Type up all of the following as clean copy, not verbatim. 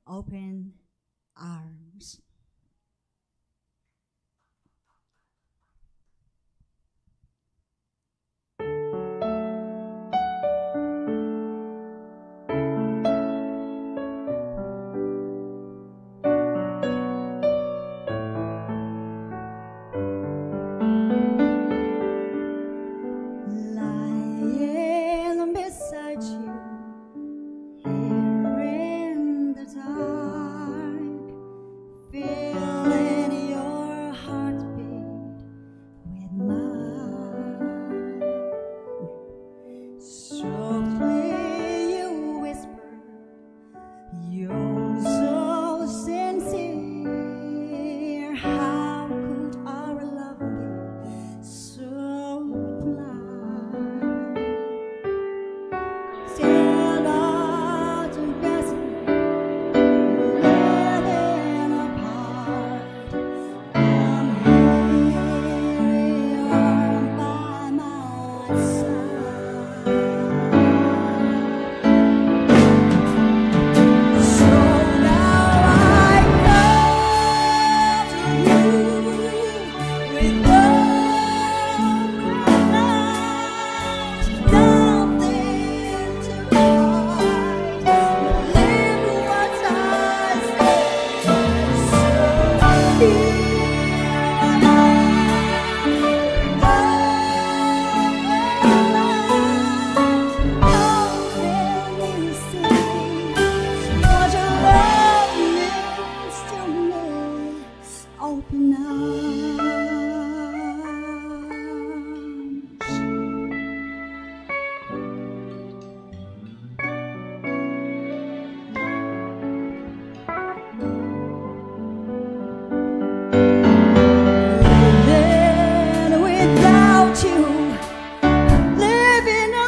open arms. Lying beside you here in the dark, feeling your heartbeat with mine. Softly you whisper, you're so sincere. How could our love be so blind? Still not together, living apart. I'm here, you're by my side. So now I come to you with open arms, nothing to hide. Believe what I say. So here I am, open arms. How can you see what your love means to me? Open arms. Living without you, living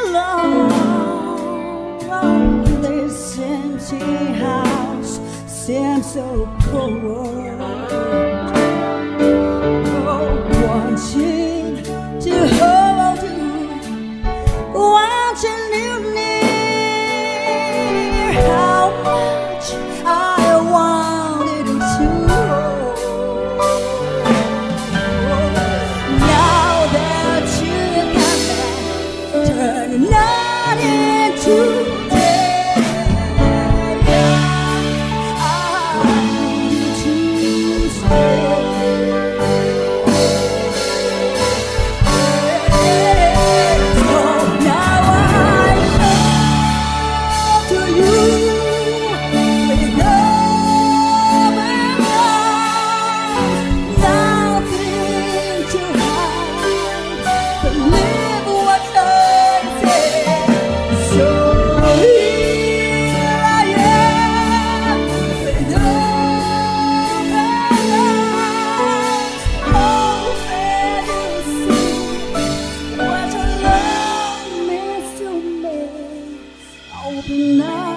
alone. This empty house seems so cold. Wanting to hold you, wanting you near. How much I wanted to hold. Now that you come back, turn night into day. I need you to stay. So now I come to you with open arms, nothing to hide. Believe what I say. So here I am with open arms, hoping you see what your love means to me. Open arms.